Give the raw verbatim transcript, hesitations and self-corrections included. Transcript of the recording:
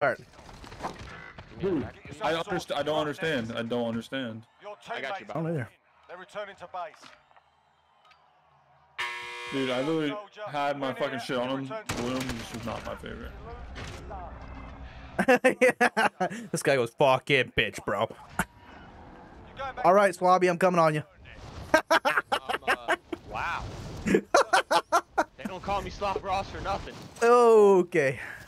Alright. Dude, I understand. I don't understand. I don't understand. I got you, I don't either. They're returning to base. Dude, I literally had my fucking shit on him. Bloom, this is not my favorite. Yeah. This guy goes, fucking bitch, bro. All right, Swabby, I'm coming on you. um, uh, wow. They don't call me Slop Ross for nothing. Okay.